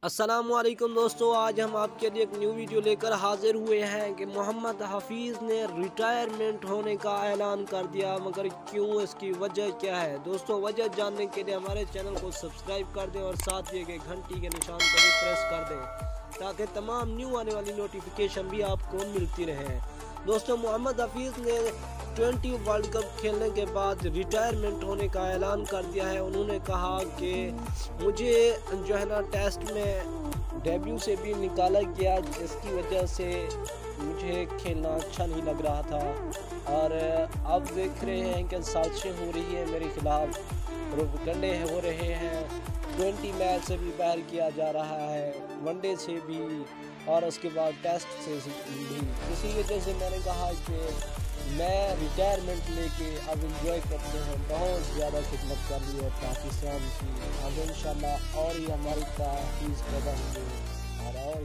अस्सलामुअलैकुम दोस्तों, आज हम आपके लिए एक न्यू वीडियो लेकर हाजिर हुए हैं कि मोहम्मद हाफिज ने रिटायरमेंट होने का ऐलान कर दिया। मगर क्यों, इसकी वजह क्या है दोस्तों? वजह जानने के लिए हमारे चैनल को सब्सक्राइब कर दें और साथ दिए गए घंटी के निशान को भी प्रेस कर दें ताकि तमाम न्यू आने वाली नोटिफिकेशन भी आपको मिलती रहे। दोस्तों, मोहम्मद हाफिज ने T20 वर्ल्ड कप खेलने के बाद रिटायरमेंट होने का ऐलान कर दिया है। उन्होंने कहा कि मुझे जो है ना टेस्ट में डेब्यू से भी निकाला गया, जिसकी वजह से मुझे खेलना अच्छा नहीं लग रहा था और अब देख रहे हैं कि साजिशें हो रही है मेरे खिलाफ, प्रोपगंडे हो रहे हैं। 20 मैच से भी बाहर किया जा रहा है, वनडे से भी और उसके बाद टेस्ट से भी। इसी वजह से मैंने कहा कि मैं रिटायरमेंट लेके अब इंजॉय करते हैं। बहुत ज़्यादा खिदमत कर ली है पाकिस्तान की। अब इंशाल्लाह और ही हमारी तारीफ पैदा होंगे और